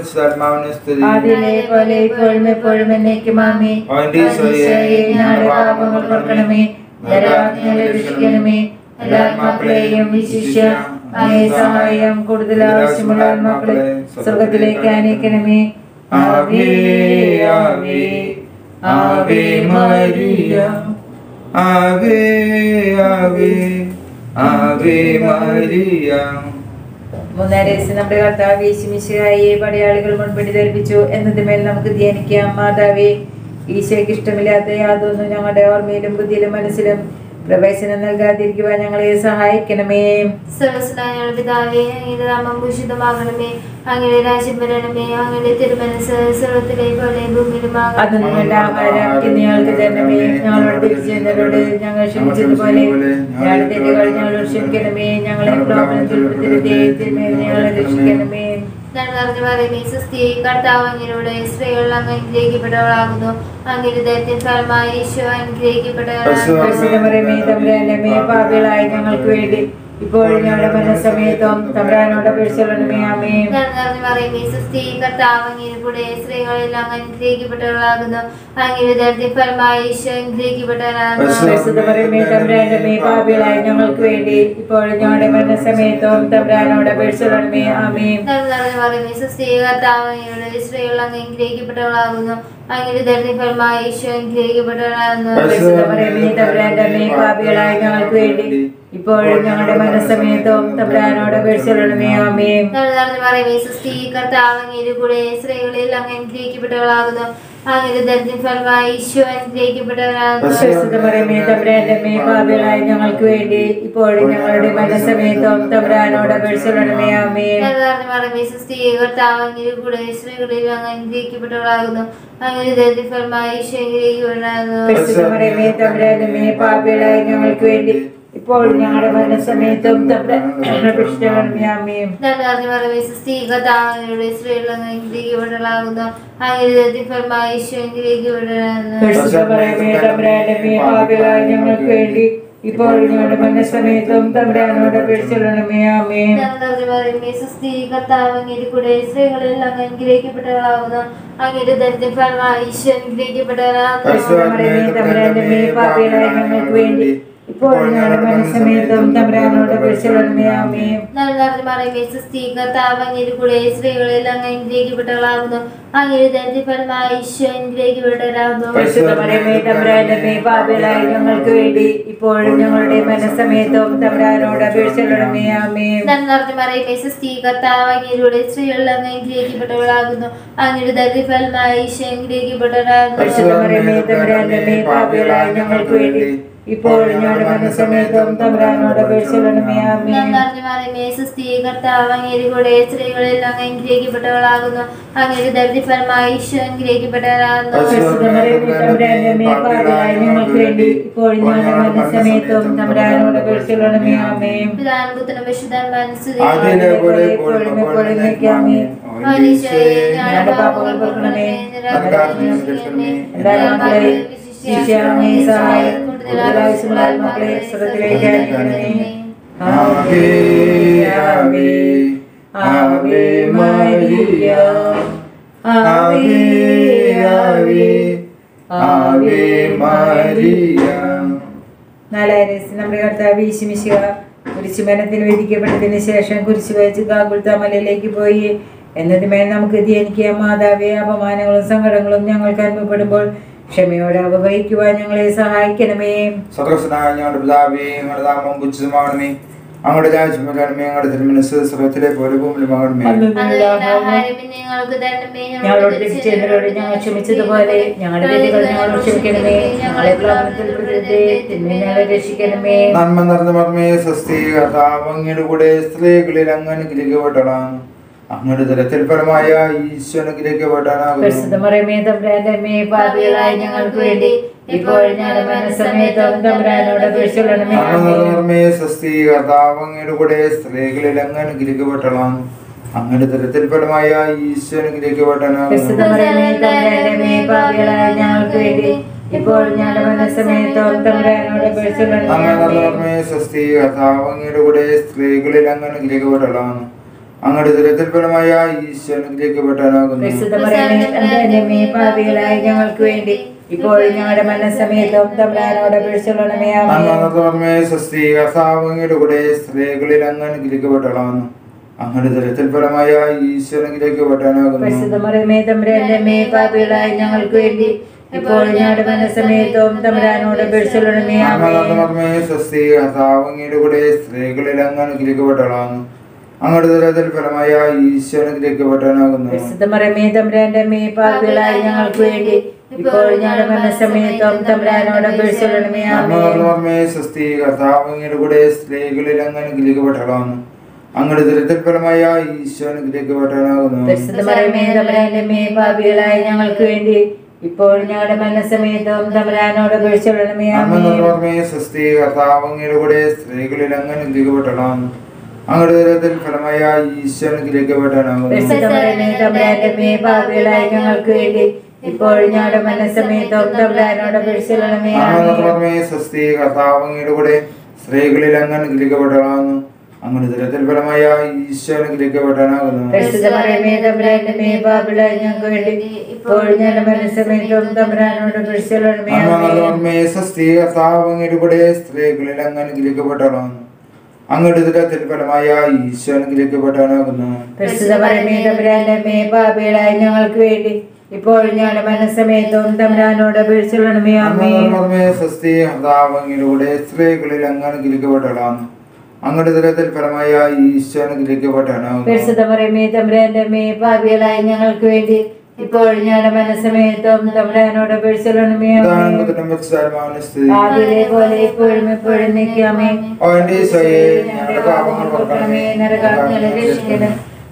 ആദിയിലെ പോലെ ഇപ്പോഴും എപ്പോഴും എന്നേക്കും. ആമേൻ. ഞങ്ങളുടെ പാപങ്ങൾ പൊറുക്കണമേ, നരകാഗ്നിയിൽ രക്ഷിക്കണമേ. എല്ലാ ആത്മാക്കളെയും വിശിഷ്യ അങ്ങേ സഹായം കൂടുതൽ ആവശ്യമുള്ള ആത്മാക്കളെ സ്വർഗത്തിലേക്ക് അനയിക്കണമേ. ആവേ ആവേ ആവേ മരിയ, ആവേ ആവേ ആവേ മരിയ. മൂന്നാം രഹസ്യം നമ്മുടെ കർത്താവ് യേശുമിശിഹായെ പടയാളികൾ മുൻപിടി ധരിപ്പിച്ചു എന്നതിന്മേൽ നമുക്ക് ധ്യാനിക്കാം. മാതാവേ, ഈശോയ്ക്ക് ഇഷ്ടമില്ലാത്ത യാതൊന്നും ഞങ്ങളുടെ ഓർമ്മയിലും ബുദ്ധിയിലും മനസ്സിലും പ്രവേശനം നൽകാതിരിക്കുവാൻ ഞങ്ങളെ സഹായിക്കണമേ. സർവ്വസ്നായ പിതാവേ, അങ്ങയുടെ നാമം ഭൂഷിതമാകണമേ. അങ്ങയുടെ രാജ്യം വരണമേ. അങ്ങയുടെ തിരുമനസ്സ് സ്വർഗ്ഗത്തിലെ പോലെ ഭൂമിയിലുമാകണമേ. അതൊന്നും വേണ്ട ആഹാരം ഇന്ന് ഞങ്ങൾക്ക് തരണമേ. ഞങ്ങളോട് തെറ്റ് ചെയ്യുന്നവരോട് ഞങ്ങൾ ക്ഷമിച്ചതുപോലെ ഞങ്ങളുടെ തെറ്റുകൾ ഞങ്ങളോട് ക്ഷമിക്കണമേ. ഞങ്ങളെ പ്രലോഭനത്തിൽ ഉൾപ്പെടുത്തരുതേ, തിന്മയിൽ ഞങ്ങളെ രക്ഷിക്കണമേ. നന്മ മറിയമേ സ്വസ്തി, കർത്താവ് അങ്ങയുടെ സ്ത്രീകൾ അങ്ങ് അനുഗ്രഹിക്കപ്പെട്ടവളാകുന്നു. അങ്ങയുടെ ഉദരത്തിൻ ഫലമായി ഈശോ അനുഗ്രഹിക്കപ്പെട്ടവളാകുന്നു. പരിശുദ്ധ മറിയമേ തമ്പുരാന്റെ അമ്മേ, പാപികളായ ഞങ്ങൾക്ക് വേണ്ടി ഇപ്പോഴും ഞങ്ങളുടെ മരണസമയത്തും തമ്പുരാനോട് അപേക്ഷിക്കണമേ. ആമേൻ. നന്മ മറിയമേ സ്വസ്തി, കർത്താവ് അങ്ങയുടെ കൂടെ സ്ത്രീകളിൽ അങ്ങ് അനുഗ്രഹിക്കപ്പെട്ടവളാകുന്നു. അങ്ങയുടെ ഉദരത്തിൻ ഫലമായി ഈശോ അനുഗ്രഹിക്കപ്പെട്ടവളാകുന്നു. പരിശുദ്ധ മറിയമേ തമ്പുരാന്റെ അമ്മേ, പാപികളായ ഞങ്ങൾക്ക് വേണ്ടി ഇപ്പോഴും ഞങ്ങളുടെ മരണസമയത്തും തമ്പുരാനോട് അപേക്ഷിക്കണമേ. ആമേൻ. നന്മ മറിയമേ സ്വസ്തി, കർത്താവ് അങ്ങയുടെ സ്ത്രീകൾ അങ്ങ് അനുഗ്രഹിക്കപ്പെട്ടവളാകുന്നു. അങ്ങയുടെ ഉദരത്തിൻ ഫലമായി ഈശോ അനുഗ്രഹിക്കപ്പെട്ടവളാകുന്നു. പരിശുദ്ധ മറിയമേ തമ്പുരാന്റെ അമ്മേ, പാപികളായ ഞങ്ങൾക്ക് വേണ്ടി ഇപ്പോഴും ഞങ്ങളുടെ മനസ്സമയത്തും തമ്പുരാനോട് അപേക്ഷിക്കണമേ. ആമേൻ. നന്മ മറിയമേ സ്വസ്തി, കർത്താവ് അങ്ങയുടെ കൂടെ സ്ത്രീകളിൽ അങ്ങ് അനുഗ്രഹിക്കപ്പെട്ടവളാകുന്നു. അങ്ങയുടെ ഉദരത്തിൻ ഫലമായി ഈശോ അനുഗ്രഹിക്കപ്പെട്ടവളാകുന്നു. പരിശുദ്ധ മറിയമേ തമ്പുരാന്റെ അമ്മേ, പാപികളായ ഞങ്ങൾക്ക് വേണ്ടി ഇപ്പോഴും ഞങ്ങളുടെ മനസ്സമയത്തും തമ്പുരാനോട് അപേക്ഷിക്കണമേ. ആമേൻ. നന്മ മറിയമേ സ്വസ്തി, കർത്താവ് അങ്ങയുടെ കൂടെ സ്ത്രീകളിൽ അങ്ങ് അനുഗ്രഹിക്കപ്പെട്ടവളാകുന്നു. അങ്ങയുടെ ഉദരത്തിൻ ഫലമായി ഈശോ അനുഗ്രഹിക്കപ്പെട്ടവളാകുന്നു. പരിശുദ്ധ മറിയമേ തമ്പുരാന്റെ അമ്മേ, പാപികളായ ഞങ്ങൾക്ക് വേണ്ടി ഇപ്പോഴും ഞങ്ങളുടെ മരണസമയത്തും തമ്പുരാനോട് അപേക്ഷിക്കണമേ. ആമേൻ. നന്മ മറിയമേ സ്വസ്തി, കർത്താവ് അങ്ങയുടെ സ്ത്രീകളിൽ അങ്ങ് അനുഗ്രഹിക്കപ്പെട്ടവളാകുന്നു. അങ്ങയുടെ ഉദരത്തിൻ ഫലമായി ഈശോ അനുഗ്രഹിക്കപ്പെട്ടവളാകുന്നു. പരിശുദ്ധ മറിയമേ തമ്പുരാന്റെ അമ്മേ, പാപികളായ ഞങ്ങൾക്ക് വേണ്ടി ഇപ്പോഴും ഞങ്ങളുടെ മരണസമയത്തും തമ്പുരാനോട് അപേക്ഷിക്കണമേ. ആമേൻ. നന്മ മറിയമേ സ്വസ്തി, കർത്താവ് അങ്ങയുടെ കൂടെ സ്ത്രീകളിൽ അങ്ങ് അനുഗ്രഹിക്കപ്പെട്ടവളാകുന്നു. അങ്ങയുടെ ഉദരത്തിൻ ഫലമായി ഈശോ അനുഗ്രഹിക്കപ്പെട്ടവളാകുന്നു. പരിശുദ്ധ മറിയമേ തമ്പുരാന്റെ അമ്മേ, പാപികളായ ഞങ്ങൾക്ക് വേണ്ടി ഇപ്പോഴും ഞങ്ങളുടെ മരണസമയത്തും തമ്പുരാനോട് അപേക്ഷിക്കണമേ. ആമേൻ. നന്മ മറിയമേ സ്വസ്തി, കർത്താവ് അങ്ങയുടെ കൂടെ സ്ത്രീകളിൽ അങ്ങ് അനുഗ്രഹിക്കപ്പെട്ടവളാകുന്നു. അങ്ങയുടെ ഉദരത്തിൻ ഫലമായി ഈശോ അനുഗ്രഹിക്കപ്പെട്ടവളാകുന്നു. പരിശുദ്ധ മറിയമേ തമ്പുരാന്റെ അമ്മേ, പാപികളായ ഞങ്ങൾക്ക് വേണ്ടി ഇപ്പോഴും ഞങ്ങളുടെ മരണസമയത്തും തമ്പുരാനോട് അപേക്ഷിക്കണമേ. ആമേൻ. നന്മ മറിയമേ സ്വസ്തി, കർത്താവ് അങ്ങയുടെ കൂടെ സ്ത്രീകളിൽ അങ്ങ് അനുഗ്രഹിക്കപ്പെട്ടവളാകുന്നു. അങ്ങയുടെ ഉദരത്തിൻ ഫലമായി ഈശോ അനുഗ്രഹിക്കപ്പെട്ടവളാകുന്നു. പരിശുദ്ധ മറിയമേ തമ്പുരാന്റെ അമ്മേ, പാപികളായ ഞങ്ങൾക്ക് വേണ്ടി ഇപ്പോഴും ഞങ്ങളുടെ മരണസമയത്തും തമ്പുരാനോട് അപേക്ഷിക്കണമേ. ആമേൻ. നന്മ മറിയമേ സ്വസ്തി, കർത്താവ് അങ്ങയുടെ കൂടെ സ്ത്രീകളിൽ അങ്ങ് അനുഗ്രഹിക്കപ്പെട്ടവളാകുന്നു. അങ്ങയുടെ ഉദരത്തിൻ ഫലമായി ഈശോ അനുഗ്രഹിക്കപ്പെട്ടവളാകുന്നു. പരിശുദ്ധ മറിയമേ തമ്പുരാന്റെ അമ്മേ, പാപികളായ ഞങ്ങൾക്ക് വേണ്ടി ഇപ്പോഴും ഞങ്ങളുടെ മരണസമയത്തും തമ്പുരാനോട് അപേക്ഷിക്കണമേ. ആമേൻ. പിതാവിനും പുത്രനും പരിശുദ്ധാത്മാവിനും സ്തുതി. ആദിയിലെ പോലെ ഇപ്പോഴും എപ്പോഴും എന്നേക്കും. ആമേൻ. ഈശോയെ, ഞങ്ങളുടെ പാപങ്ങൾ പൊറുക്കണമേ. എല്ലാ ആത്മാക്കളെയും ഈശോയെ സഹായം കൂടുതൽ ആവശ്യമുള്ള ആത്മാക്കളെ സ്വർഗ്ഗത്തിലേക്ക് അയക്കണമേ. ആവേ ആവേ ആവേ മരിയ, ആവേ ആവേ ആവേ മരിയ, നാലായിരം നമ്മുടെ കർത്താവ് ഈശുമിശിഹ കുരിശുമരണത്തിന് വിധിക്കപ്പെട്ടതിന് ശേഷം കുരിശ് വെച്ച് ഗാഗുൽത്താ മലയിലേക്ക് പോയി എന്നതുമേ നമുക്ക് ധ്യാനിക്കാം. മാതാവേ, അപമാനങ്ങളും സങ്കടങ്ങളും ഞങ്ങൾക്ക് അനുഭവപ്പെടുമ്പോൾ ക്ഷമയോടെ വഹിക്കുവാൻ ഞങ്ങളെ സഹായിക്കണമേ. സ്വർഗ്ഗസ്ഥനായ ഞങ്ങളുടെ പിതാവേ, ഞങ്ങളുടെ നാമം പൂജിതമാകണമേ. അങ്ങയുടെ രാജ്യം വരണമേ. ഞങ്ങളുടെ തിരുമനസ്സ് സ്വർഗ്ഗത്തിലെ പോലെ ഭൂമിയിലുമാകണമേ. ഞങ്ങളോട് തെറ്റിച്ചവരോട് ഞങ്ങൾ ക്ഷമിച്ചതുപോലെ ഞങ്ങളുടെ തെറ്റുകൾ ഞങ്ങളോട് ക്ഷമിക്കണമേ. ഞങ്ങളെ പ്രലോഭനത്തിൽ പെടുത്തരുതേ, തിന്മയിൽ ഞങ്ങളെ രക്ഷിക്കണമേ. നന്മ നിറഞ്ഞ മർമ്മേ സ്വസ്തി. കർത്താവ് അങ്ങയുടെ കൂടെ സ്ത്രീകളിൽ അങ്ങ് അനുഗ്രഹിക്കപ്പെട്ടവളാണ്. അങ്ങയുടെ തലത്തിൽ ഫലമായ ഈശോ അനുഗ്രഹിക്കപ്പെടാനാകുന്നു. പരിശുദ്ധമറിയമേ, തമ്പുരാന്റെ അമ്മേ, പാപികളായ ഞങ്ങൾക്ക് വേണ്ടി ഇപ്പോഴും ഞങ്ങളുടെ മരണസമയത്തും തമ്പുരാനോട് അപേക്ഷിച്ചുകൊള്ളണമേ. നന്മ സ്വസ്തി. കർത്താവ് അങ്ങയുടെ കൂടെ സ്ത്രീകളിൽ അങ്ങ് അനുഗ്രഹിക്കപ്പെട്ടവളാണ്. അങ്ങയുടെ തലത്തിൽ ഫലമായ ഈശോ അനുഗ്രഹിക്കപ്പെടാനാകുന്നു. പരിശുദ്ധമറിയമേ, തമ്പുരാന്റെ അമ്മേ, പാപികളായ ഞങ്ങൾക്ക് വേണ്ടി ഇപ്പോഴും ഞങ്ങളുടെ മരണസമയത്തും തമ്പുരാനോട് അപേക്ഷിച്ചുകൊള്ളണമേ. നന്മ സ്വസ്തി. കർത്താവ് അങ്ങയുടെ കൂടെ സ്ത്രീകളിൽ അങ്ങ് അനുഗ്രഹിക്കപ്പെട്ടവളാണ്. അങ്ങയുടെ ദുരിതത്തിൽ ഫലമായ ഈശോ അനുഗ്രഹിക്കപ്പെടാനാകുന്നു. പരിശുദ്ധമറിയമേ, തമ്പുരാന്റെ അമ്മേ, പാപികളായ ഞങ്ങൾക്ക് വേണ്ടി ഇപ്പോഴും ഞങ്ങളുടെ മരണസമയത്തും തമ്പുരാനോട് അപേക്ഷിച്ചുകൊള്ളണമേ. നന്മ സ്വസ്തി. കർത്താവ് അങ്ങയുടെ കൂടെ സ്ത്രീകളിൽ അങ്ങ് അനുഗ്രഹിക്കപ്പെട്ടവളാണ്. അങ്ങയുടെ ദുരിതത്തിൽ ഫലമായ ഈശോ അനുഗ്രഹിക്കപ്പെടാനാകുന്നു. പരിശുദ്ധമറിയമേ, തമ്പുരാന്റെ അമ്മേ, പാപികളായ ഞങ്ങൾക്ക് വേണ്ടി ഇപ്പോഴും ഞങ്ങളുടെ മരണസമയത്തും തമ്പുരാനോട് അപേക്ഷിച്ചുകൊള്ളണമേ. നന്മ സ്വസ്തി. കർത്താവ് അങ്ങയുടെ കൂടെ സ്ത്രീകളിൽ അങ്ങ് അനുഗ്രഹിക്കപ്പെട്ടവളാണ്. അങ്ങയുടെ ദുരിതത്തിൽ ഫലമായ ഈശോ അനുഗ്രഹിക്കപ്പെടാനാകുന്നു. പരിശുദ്ധമറിയമേ, തമ്പുരാന്റെ അമ്മേ, പാപികളായ ഞങ്ങൾക്ക് വേണ്ടി ഇപ്പോഴും ഞങ്ങളുടെ മരണസമയത്തും തമ്പുരാനോട് അപേക്ഷിച്ചുകൊള്ളണമേ. നന്മ സ്വസ്തി. കർത്താവ് അങ്ങയുടെ കൂടെ സ്ത്രീകളിൽ അങ്ങ് അനുഗ്രഹിക്കപ്പെട്ടവളാണ്. അങ്ങയുടെ ദുരിതത്തിൽ ഫലമായ ഈശോ അനുഗ്രഹിക്കപ്പെടാനാകുന്നു. പരിശുദ്ധമറിയമേ, തമ്പുരാന്റെ അമ്മേ, പാപികളായ ഞങ്ങൾക്ക് വേണ്ടി ഇപ്പോഴും ഞങ്ങളുടെ മരണസമയത്തും തമ്പുരാനോട് അപേക്ഷിച്ചുകൊള്ളണമേ. നന്മ സ്വസ്തി. കർത്താവ് അങ്ങയുടെ കൂടെ സ്ത്രീകളിൽ അങ്ങ് അനുഗ്രഹിക്കപ്പെട്ടവളാണ്. അങ്ങയുടെ ദുരിതത്തിൽ ഫലമായ ഈശോ അനുഗ്രഹിക്കപ്പെടാനാകുന്നു. പരിശുദ്ധമറിയമേ, തമ്പുരാന്റെ അമ്മേ, പാപികളായ ഞങ്ങൾക്ക് വേണ്ടി ഇപ്പോഴും ഞങ്ങളുടെ മരണസമയത്തും തമ്പുരാനോട് അപേക്ഷിച്ചുകൊള്ളണമേ. നന്മ സ്വസ്തി. കർത്താവ് അങ്ങയുടെ കൂടെ സ്ത്രീകളിൽ അങ്ങ് അനുഗ്രഹിക്കപ്പെട്ടവളാണ്. അങ്ങയുടെ ദുരിതത്തിൽ ഫലമായ ഈശോ അനുഗ്രഹിക്കപ്പെടാനാകുന്നു. പരിശുദ്ധമറിയമേ, തമ്പുരാന്റെ അമ്മേ, പാപികളായ ഞങ്ങൾക്ക് വേണ്ടി ഇപ്പോഴും ഞങ്ങളുടെ മരണസമയത്തും തമ്പുരാനോട് അപേക്ഷിച്ചുകൊള്ളണമേ. നന്മ സ്വസ്തി. കർത്താവ് അങ്ങയുടെ കൂടെ സ്ത്രീകളിൽ അങ്ങ് അനുഗ്രഹിക്കപ്പെട്ടവളാണ്. അങ്ങയുടെ ദുരിതത്തിൽ ഫലമായ ഈശോ അനുഗ്രഹിക്കപ്പെടാനാകുന്നു. പരിശുദ്ധമറിയമേ, തമ്പുരാന്റെ അമ്മേ, പാപികളായ ഞങ്ങൾക്ക് വേണ്ടി ഇപ്പോഴും ഞങ്ങളുടെ മരണസമയത്തും തമ്പുരാനോട് അപേക്ഷിച്ചുകൊള്ളണമേ. നന്മ സ്വസ്തി. കർത്താവ് അങ്ങയുടെ കൂടെ സ്ത്രീകളിൽ അങ്ങ് അനുഗ്രഹിക്കപ്പെട്ടവളാണ്. അങ്ങയുടെ ദുരിതത്തിൽ ഫലമായ ഈശോ അനുഗ്രഹിക്കപ്പെടാനാകുന്നു. പരിശുദ്ധമറിയമേ, തമ്പുരാന്റെ അമ്മേ, പാപികളായ ഞങ്ങൾക്ക് വേണ്ടി ഇപ്പോഴും ഞങ്ങളുടെ മരണസമയത്തും തമ്പുരാനോട് അപേക്ഷിച്ചുകൊള്ളണമേ. ആദിയിലെ പോലെ ഇപ്പോഴും എപ്പോഴും നിൽക്കാമേ. ഞങ്ങളുടെ പാപങ്ങൾ പൊറുക്കണമേ. നരകാഗ്നികളെ രക്ഷിക്കണം.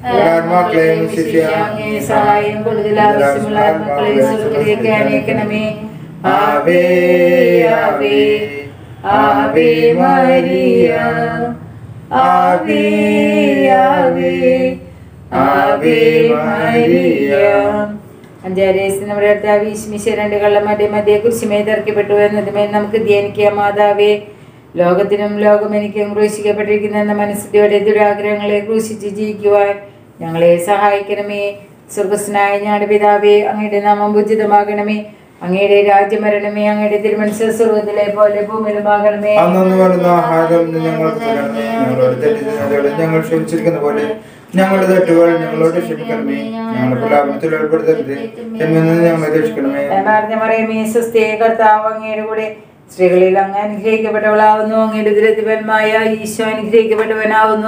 സഹായം കൂടുതൽ ആവശ്യമുള്ള ആത്മാക്കളെ സ്വർഗ്ഗത്തിലേക്ക് അയക്കണമേ. ആവേ ആവേ ആവേ മരിയ, ആവേ ആവേ ആവേ മരിയ. അഞ്ചാരേസ് നമ്മുടെ കർത്താവ് ഈശോ രണ്ട് കള്ളന്മാരുടെ മധ്യേ കുരിശുമേൽ തറയ്ക്കപ്പെട്ടു എന്നതുമേൽ നമുക്ക് ധ്യാനിക്കാം. മാതാവേ, ലോകത്തിനും ലോകം എനിക്കും ക്രൂശിക്കപ്പെട്ടിരിക്കുന്ന എന്ന മനസ്സിന്റെ ദുരാഗ്രഹങ്ങളെ ക്രൂശിച്ച് ജീവിക്കുവാൻ ഞങ്ങളെ സഹായിക്കണമേ. സ്വർഗസ്നായ ഞങ്ങളുടെ പിതാവേ, അങ്ങയുടെ നാമം പൂജിതമാകണമേ. അങ്ങയുടെ രാജ്യം വരണമേ. അങ്ങയുടെ തിരുമനസ്സ് സ്വർഗ്ഗത്തിലെ പോലെ ഭൂമിയിലുമാകണമേ. ഞങ്ങൾ ക്ഷമിച്ചിരിക്കുന്ന പോലെ ഞങ്ങളുടെ തെറ്റുകൾ ഞങ്ങളോട് ക്ഷമിക്കണമേ. ഞങ്ങളുടെ പ്രലാപനത്തിൽ ഏർപ്പെടുത്തരുത്, ഞങ്ങളെ രക്ഷിക്കണമേ. മറിയമേ, സ്വസ്തിയെ, കർത്താവ് അങ്ങയുടെ കൂടെ സ്ത്രീകളിൽ അങ്ങ് അനുഗ്രഹിക്കപ്പെട്ടവളാവുന്നു. അങ്ങയുടെ ദുരിതഫലമായ ഈശോ അനുഗ്രഹിക്കപ്പെട്ടവനാവുന്നു.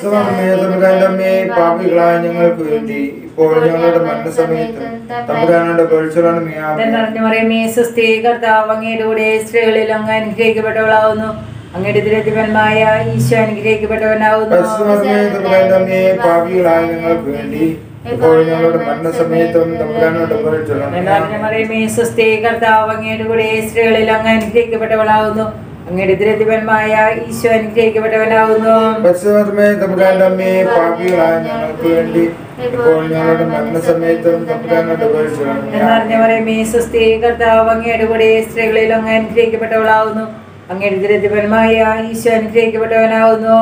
പാപികളായ ഞങ്ങൾക്ക് വേണ്ടി ഇപ്പോൾ ഞങ്ങളുടെ മരണസമയത്ത് തമ്പുരാനോട് അപേക്ഷിച്ചുകൊള്ളണമേ. മറിയമേ, സ്വസ്തിയെ, കർത്താവ് അങ്ങയുടെ കൂടെ സ്ത്രീകളിൽ അങ്ങ് അനുഗ്രഹിക്കപ്പെട്ടവളാവുന്നു. അങ്ങയുടെ ദുരിതഫലമായ ഈശോ അനുഗ്രഹിക്കപ്പെട്ടവനാവുന്നു. പാപികളായ ഞങ്ങൾക്ക് വേണ്ടി ഇപ്പോൾ ഞങ്ങളുടെ മരണസമയത്തും തമ്പുരാനോട് അപേക്ഷിച്ചുകൊള്ളണമേ. മറിയമേ, സ്വസ്തിയെ, കർത്താവ് അങ്ങയുടെ കൂടെ സ്ത്രീകളിൽ അങ്ങ് അനുഗ്രഹിക്കപ്പെട്ടവളാവുന്നു. അങ്ങയുടെ ദുരിതഫലമായ ഈശോ അനുഗ്രഹിക്കപ്പെട്ടവനാവുന്നു. പാപികളായ ഞങ്ങൾക്ക് വേണ്ടി ഇപ്പോൾ ഞങ്ങളുടെ മരണസമയത്തും തമ്പുരാനോട് അപേക്ഷിച്ചുകൊള്ളണമേ. മറിയമേ, സ്വസ്തിയെ, കർത്താവ് അങ്ങയുടെ കൂടെ സ്ത്രീകളിൽ അങ്ങ് അനുഗ്രഹിക്കപ്പെട്ടവളാവുന്നു. അങ്ങയുടെ ദുരിതഫലമായ ഈശോ അനുഗ്രഹിക്കപ്പെട്ടവനാവുന്നു.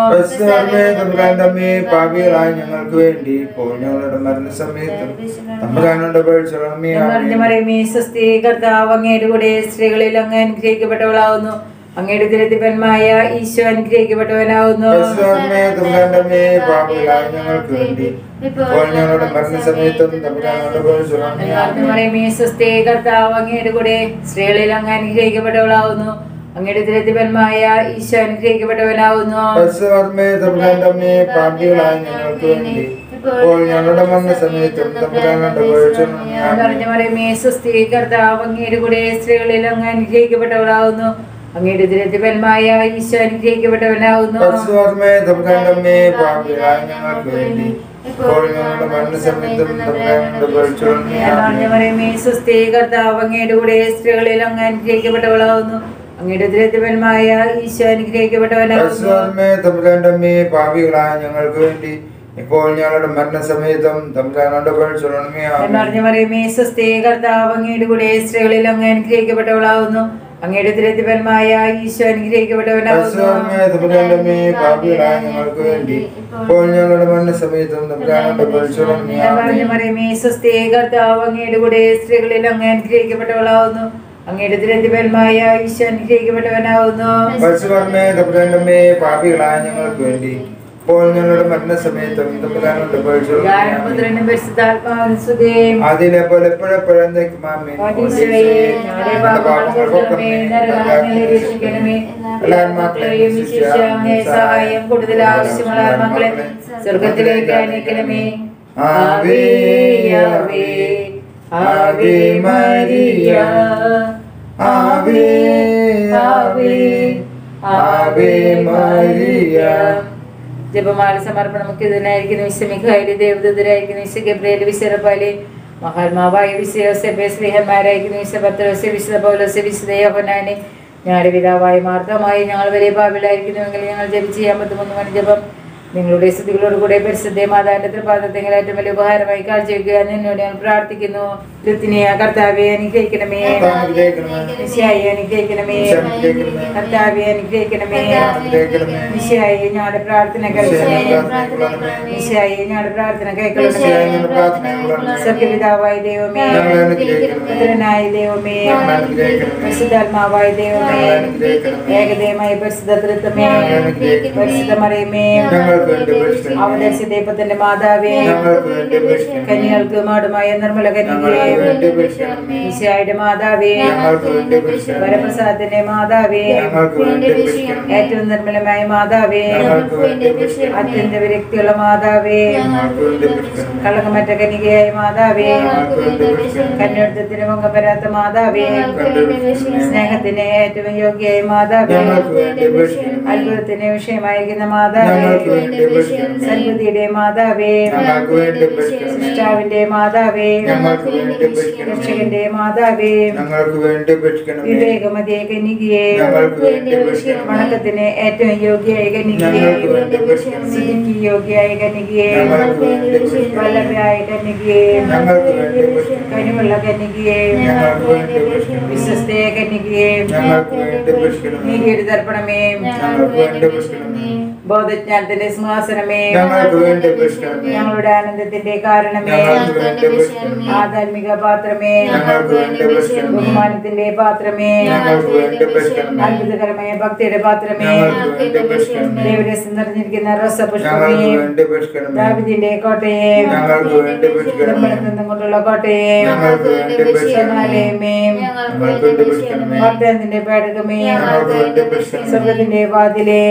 പാപികളായ ഞങ്ങൾക്ക് വേണ്ടി ഇപ്പോൾ ഞങ്ങളുടെ മരണസമയത്തും തമ്പുരാനോട് അപേക്ഷിച്ചുകൊള്ളണമേ. മറിയമേ, സ്വസ്തിയെ, കർത്താവ് അങ്ങയുടെ കൂടെ സ്ത്രീകളിൽ അങ്ങ് അനുഗ്രഹിക്കപ്പെട്ടവളാവുന്നു. അങ്ങയുടെ ദുരിതഫലമായ ഈശോ അനുഗ്രഹിക്കപ്പെട്ടവനാവുന്നു. പരിശുദ്ധാത്മേ, തമ്പുരാന്റമ്മേ, പാപികളായ ഞങ്ങൾക്ക് വേണ്ടി ഇപ്പോൾ ഞങ്ങളുടെ മരണസമയത്തും തമ്പുരാനോട് അപേക്ഷിച്ചുകൊള്ളണമേ. മറിയമേ സ്വസ്തി, കർത്താവ് അങ്ങയുടെ കൂടെ സ്ത്രീകളിൽ അങ്ങ് അനുഗ്രഹിക്കപ്പെട്ടവളാവുന്നു. അങ്ങയുടെ ദുരിതഫലമായ ഈശോ അനുഗ്രഹിക്കപ്പെട്ടവനാവുന്നു. പരിശുദ്ധാത്മേ, തമ്പുരാന്റമ്മേ, പാപികളായ ഞങ്ങൾക്ക് വേണ്ടി ഇപ്പോൾ ഞങ്ങളുടെ മരണസമയത്തും തമ്പുരാനോട് അപേക്ഷിച്ചുകൊള്ളണമേ. മറിയമേ സ്വസ്തി, കർത്താവ് അങ്ങയുടെ കൂടെ സ്ത്രീകളിൽ അങ്ങ് അനുഗ്രഹിക്കപ്പെട്ടവളാവുന്നു. അങ്ങയുടെ ദുരിതഫലമായ ഈശോ അനുഗ്രഹിക്കപ്പെട്ടവനാവുന്നു. പരിശുദ്ധാത്മേ, തമ്പുരാന്റമ്മേ, പാപികളായ ഞങ്ങൾക്ക് വേണ്ടി ഇപ്പോൾ ഞങ്ങളുടെ മരണസമയത്തും തമ്പുരാനോട് അപേക്ഷിച്ചുകൊള്ളണമേ. മറിയമേ സ്വസ്തി, കർത്താവ് അങ്ങയുടെ കൂടെ സ്ത്രീകളിൽ അങ്ങ് അനുഗ്രഹിക്കപ്പെട്ടവളാവുന്നു. അങ്ങയുടെ ദുരിതഫലമായ ഈശോ അനുഗ്രഹിക്കപ്പെട്ടവനാവുന്നു. പരിശുദ്ധാത്മേ, തമ്പുരാന്റമ്മേ, പാപികളായ ഞങ്ങൾക്ക് വേണ്ടി ഇപ്പോൾ ഞങ്ങളുടെ മരണസമയത്തും തമ്പുരാനോട് അപേക്ഷിച്ചുകൊള്ളണമേ. മറിയമേ സ്വസ്തി, കർത്താവ് അങ്ങയുടെ കൂടെ സ്ത്രീകളിൽ അങ്ങ് അനുഗ്രഹിക്കപ്പെട്ടവളാവുന്നു. അങ്ങയുടെ ദുരിതഫലമായ ഈശോ അനുഗ്രഹിക്കപ്പെട്ടവനാവുന്നു. പരിശുദ്ധാത്മേ, തമ്പുരാന്റമ്മേ, പാപികളായ ഞങ്ങൾക്ക് വേണ്ടി ഇപ്പോൾ ഞങ്ങളുടെ മരണസമയത്തും തമ്പുരാനോട് അപേക്ഷിച്ചുകൊള്ളണമേ. മറിയമേ സ്വസ്തി, കർത്താവ് അങ്ങയുടെ കൂടെ സ്ത്രീകളിൽ അങ്ങ് അനുഗ്രഹിക്കപ്പെട്ടവളാവുന്നു. അങ്ങയുടെ ദുരിതഫലമായ ഈശോ അനുഗ്രഹിക്കപ്പെട്ടവനാവുന്നു. പരിശുദ്ധാത്മേ, തമ്പുരാന്റമ്മേ, പാപികളായ ഞങ്ങൾക്ക് വേണ്ടി ഇപ്പോൾ ഞങ്ങളുടെ മരണസമയത്തും തമ്പുരാനോട് അപേക്ഷിച്ചുകൊള്ളണമേ. പുത്രനും പരിശുദ്ധാത്മാവിനും സ്തുതി. അതിലെ പോലെ എപ്പോഴെപ്പോഴേക്കും ആമേൻ. ഞങ്ങളുടെ പാപങ്ങൾക്കൊക്കെ നരകാഗ്നിയിൽ രക്ഷിക്കണമേ. എല്ലാ ആത്മാക്കളെയും വിശേഷിച്ച് അങ്ങേ സഹായം കൂടുതൽ ആവശ്യമുള്ള ആത്മാക്കളെ സ്വർഗത്തിലേക്ക് അയക്കണമേ. ആവേ ആവേ ആവേ മരിയ, ആവേ ആവേ ആവേ മരിയ. ജപമാല സമർപ്പണം മുഖ്യനായിരിക്കുന്ന വിശ മിഖായേൽ, ദേവദൂതരായിരിക്കുന്ന വിശ ഗബ്രിയേൽ, വിശ റഫായേൽ, മഹാത്മാവായ വിശ യോസേപ്പ്, സ്നേഹന്മാരായിരിക്കുന്ന വിശ പത്രോസ്, വിശുദ്ധ പൗലോസ്, വിശുദ്ധ യോഹന്നാനെ, ഞങ്ങളുടെ പിതാവായ മാർത്തമായി ഞങ്ങൾ വലിയ പാപികളായിരിക്കുന്നുവെങ്കിൽ ഞങ്ങൾ ജപിച്ച് 53 മണി ജപം നിങ്ങളുടെ സ്തുതികളോട് കൂടെ പരിശുദ്ധ മാതാവിന്റെ തൃപാദത്തിൽ ഏറ്റവും വലിയ ഉപഹാരമായി കാഴ്ചവെക്കുക എന്നോട് ഞാൻ പ്രാർത്ഥിക്കുന്നു. ലുത്തിനിയ, കർത്താവെ അനുഗ്രഹിക്കണമേ. മിശിഹായെ അനുഗ്രഹിക്കണമേ. കർത്താവെ അനുഗ്രഹിക്കണമേ. മിശിഹായെ ഞങ്ങളുടെ പ്രാർത്ഥന കേൾക്കണമേ. മിശിഹായെ ഞങ്ങളുടെ പ്രാർത്ഥന കേൾക്കണമേ. സത്യപിതാവായ ദൈവമേ, പുത്രനായ ദൈവമേ, പരിശുദ്ധാത്മാവായ ദൈവമേ, ഏകദൈവമായ പരിശുദ്ധ തൃത്വമേ, പരിശുദ്ധ മറിയമേ, അവദേശ ദൈവത്തിന്റെ മാതാവേ, കന്യകൾക്ക് മാടുമായ നിർമ്മല കന്യകേ, ഈശോയുടെ മാതാവേ, വരപ്രസാദത്തിന്റെ മാതാവേ, ഏറ്റവും നിർമ്മലമായ മാതാവേ, അത്യന്ത വിരക്തിയുള്ള മാതാവേ, കളങ്കമറ്റ കന്യകയായ മാതാവേ, കന്യോടത്തിന് പൊങ്ങപ്പെടാത്ത മാതാവേ, സ്നേഹത്തിന് ഏറ്റവും യോഗ്യയായ മാതാവേ, അത്ഭുതത്തിന് വിഷയമായിരിക്കുന്ന മാതാവേ, സൽബുദ്ധിയുടെ മാതാവേ, സൃഷ്ടാവിന്റെ മാതാവേ, രക്ഷകന്റെ മാതാവേ, വിവേകമതിയെ കന്യകയെ, വണക്കത്തിന് ഏറ്റവും യോഗ്യയായ കന്യകയെ, സ്തുതിക്ക് യോഗ്യയായ കന്യകയെ, വല്ലഭയായ കന്യകയെ, കനിവുള്ള കന്യകയെ, വിശ്വസ്തയെ കന്യകയെ, നീതിയുടെ ദർപ്പണമേ, ബോധജ്ഞാനത്തിന്റെ സിംഹാസനമേ, ഞങ്ങളുടെ ആനന്ദത്തിന്റെ കാരണമേ, ആധ്യാത്മിക പാത്രമേ, ബഹുമാനത്തിന്റെ പാത്രമേ, അത്ഭുതകരമായ ഭക്തിയുടെ പാത്രമേ, ദൈവരസം നിറഞ്ഞിരിക്കുന്ന റോസപുഷ്പമേ, ദാവീദിന്റെ കോട്ടയെ, നിർമ്മലത്വം കൊണ്ടുള്ള കോട്ടയെ, ശരണാലയമേ, വാഗ്ദാനത്തിന്റെ പേടകമേ, സ്വർഗത്തിന്റെ വാതിലേ,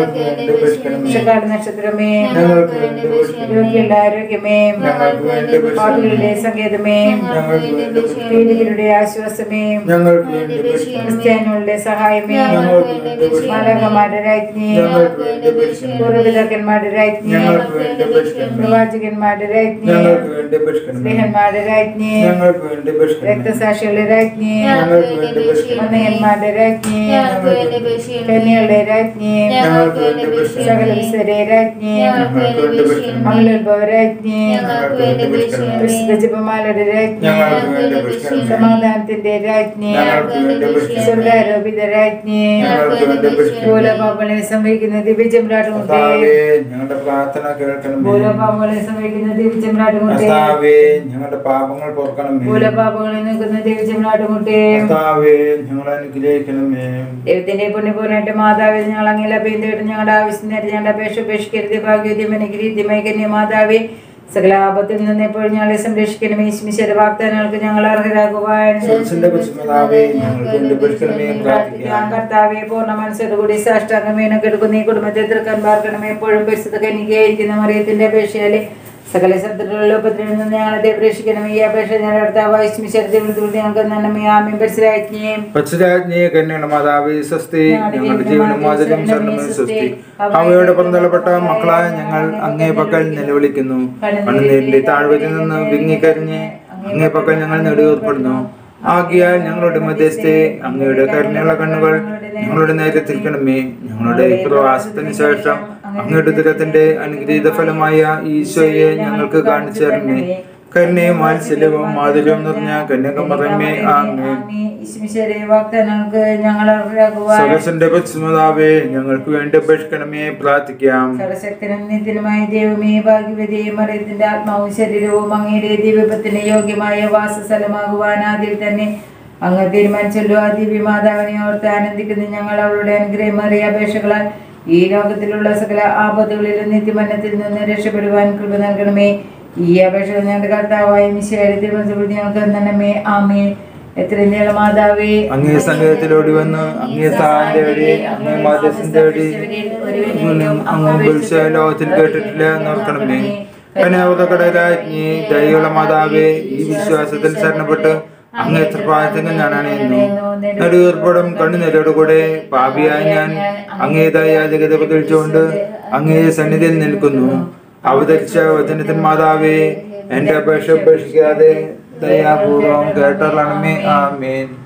ഉഷകാല നക്ഷത്രമേ, രോഗികളുടെ ആരോഗ്യമേ, പാപികളുടെ സങ്കേതമേ, പീഡിതരുടെ ആശ്വാസമേ, ക്രിസ്ത്യാനികളുടെ സഹായമേ, മാലാഖമാരുടെ രാജ്ഞി, പൂർവ്വപിതാക്കന്മാരുടെ രാജ്ഞി, പ്രവാചകന്മാരുടെ രാജ്ഞി, സ്നേഹന്മാരുടെ രാജ്ഞി, രക്തസാക്ഷികളുടെ രാജ്ഞി, വന്ദകന്മാരുടെ രാജ്ഞി, കന്യകളുടെ രാജ്ഞി, സകല വിശുദ്ധരെ രാജ്ഞി, ഞങ്ങൾക്ക് വേണ്ടി അപേക്ഷിക്കണമേ. മംഗളോത്ഭവരാജ്ഞി, ഞങ്ങൾക്ക് വേണ്ടി അപേക്ഷിക്കണമേ. പ്രസിദ്ധ ജപമാലയുടെ രാജ്ഞി, ഞങ്ങൾക്ക് വേണ്ടി അപേക്ഷിക്കണമേ. സമാധാനത്തിന്റെ രാജ്ഞി, ഞങ്ങൾക്ക് വേണ്ടി അപേക്ഷിക്കണമേ. സ്വർഗാരോപിത രാജ്ഞി, ഞങ്ങൾക്ക് വേണ്ടി അപേക്ഷിക്കണമേ. ഭൂലോപാപങ്ങളെ സംഭവിക്കുന്ന ദിവ്യചമ്രാട്ടുമുട്ടേ, കർത്താവേ, ഞങ്ങളുടെ പ്രാർത്ഥന കേൾക്കണമേ. ഭൂലോപാപങ്ങളെ സംഭവിക്കുന്ന ദിവ്യചമ്രാട്ടുമുട്ടേ, കർത്താവേ, ഞങ്ങളുടെ പാപങ്ങൾ പൊറുക്കണമേ. ഭൂലോപാപങ്ങളെ നിൽക്കുന്ന ദിവ്യചമ്രാട്ടുമുട്ടേ, കർത്താവേ, ഞങ്ങളെ അനുഗ്രഹിക്കണമേ. ദൈവത്തിന്റെ പുണ്യപൂർണ്ണ മാതാവേ, ഞങ്ങൾ അങ്ങനെ അഭ്യന്തരം ഞങ്ങളുടെ ആവശ്യം നേരം ഞങ്ങളുടെ അപേക്ഷ ഉപേക്ഷിക്കരുത്. ഭാഗ്യോദ്യം അനുഗ്രഹീതമായി കന്യ മാതാവേ, സകല ആപത്തിൽ നിന്ന് എപ്പോഴും ഞങ്ങളെ സംരക്ഷിക്കണമേ. ഈശ്വര വാഗ്ദാനങ്ങൾക്ക് ഞങ്ങൾ അർഹരാകുവാൻ സ്വർഗ്ഗത്തിന്റെ പരിശുദ്ധമാതാവേ, ഞങ്ങൾക്ക് വേണ്ടി അപേക്ഷിക്കണമേ എന്ന് പ്രാർത്ഥിക്കാം. കർത്താവെ, പൂർണ്ണ മനസ്സോടുകൂടി സാഷ്ടാംഗമേനം കെടുക്കുന്ന ഈ കുടുംബത്തെ തീർക്കാൻ പാർക്കണമേ. എപ്പോഴും പരിശുദ്ധ കന്യകയായിരിക്കുന്ന മറിയത്തിന്റെ അപേക്ഷയാലെ സകല ശത്രുക്കളുടെ ഉപദ്രവത്തിൽ നിന്ന് ഞങ്ങളെ പ്രേക്ഷിക്കണമേ. ഈ അപേക്ഷ ഞങ്ങളുടെ കർത്താവായ ഞങ്ങൾക്ക് നന്മ ആമേൻ. പരിശുദ്ധരാജ്ഞിയെ, പരിശുദ്ധരാജ്ഞിയെ കന്യകയുടെ മാതാവേ, സ്വസ്തി. ഞങ്ങളുടെ ജീവനും മാതൃം ശരണമേ, സ്വസ്തി. അവയുടെ പുറന്തള്ളപ്പെട്ട മക്കളായ ഞങ്ങൾ അങ്ങേ പക്കൽ നിലവിളിക്കുന്നു. കണ്ണുനീരിന്റെ താഴ്വരയിൽ നിന്ന് വിങ്ങിക്കരിഞ്ഞ് അങ്ങേ പക്കൽ ഞങ്ങൾ നെടുവേർപ്പെടുന്നു. ആകിയാൽ ഞങ്ങളുടെ മധ്യസ്ഥെ അങ്ങയുടെ കരുണയുള്ള കണ്ണുകൾ ഞങ്ങളുടെ നേരെ തിരിക്കണമേ. ഞങ്ങളുടെ ഈ പ്രവാസത്തിന് ശേഷം അങ്ങയുടെ ദുരത്തിന്റെ അനുഗ്രഹീത ഫലമായ ഈശോയെ ഞങ്ങൾക്ക് കാണിച്ചു തരണമേ. കരുണയും വാത്സല്യവും മാധുര്യവും നിറഞ്ഞ കന്യകമറിയമേ, ആമേൻ. വാഗ്ദാനങ്ങൾക്ക് ഞങ്ങൾ അർഹരാകുവാൻ സകലത്തിന്റെ പരിശുദ്ധമാതാവേ, ഞങ്ങൾക്ക് വേണ്ടി അപേക്ഷിക്കണമേ, പ്രാർത്ഥിക്കാം. സർവശക്തനും നിത്യനുമായ ദൈവമേ, ഭാഗ്യവതിയും മറിയത്തിന്റെ ആത്മാവും ശരീരവും അങ്ങയുടെ ദിവ്യത്തിന് യോഗ്യമായ വാസസ്ഥലമാകുവാൻ ആദ്യം തന്നെ അങ്ങ് തീരുമാനിച്ചല്ലോ. ആ ദിവ്യമാതാവിനെ ഓർത്ത് ആനന്ദിക്കുന്ന ഞങ്ങൾ അവളുടെ അനുഗ്രഹമേറിയ അപേക്ഷകളാൽ ഈ ലോകത്തിലുള്ള സകല ആപത്തുകളിലും നിത്യമരണത്തിൽ നിന്ന് രക്ഷപ്പെടുവാൻ കൃപ നൽകണമേ. ഈ അപേക്ഷകൾ ഞങ്ങളുടെ കർത്താവായ മിശിഹായുടെ തിരുമനസ്സുകൾ ഞങ്ങൾക്ക് തരണമേ, ആമേൻ. എത്രയും നീള മാതാവേ, അങ്ങേ സംഗീതത്തിലോടി വന്ന് അങ്ങേ സഹായന്റെ വഴി അങ്ങേ മാധ്യസ്ഥന്റെ വഴി അങ്ങ് ലോകത്തിൽ കേട്ടിട്ടില്ല എന്നോർക്കണമേ. കന്യാവതകടരാജ്ഞി, ദയുള്ള മാതാവേ, ഈ വിശ്വാസത്തിൽ ശരണപ്പെട്ട് അങ്ങേ തൃപ്പാദത്തിൽ ഞാൻ അണയുന്നു. നെടുവേർപ്പും കണ്ണുനീരോടുകൂടെ പാപിയായ ഞാൻ അങ്ങേതായ യാചകത പ്രതിച്ചുകൊണ്ട് അങ്ങേ സന്നിധിയിൽ നിൽക്കുന്നു. അവതരിച്ച വചനത്തിൻ മാതാവേ, എന്റെ അപേക്ഷ ഉപേക്ഷിക്കാതെ ദയാപൂർവം കേട്ടറിയണമേ, ആമേൻ.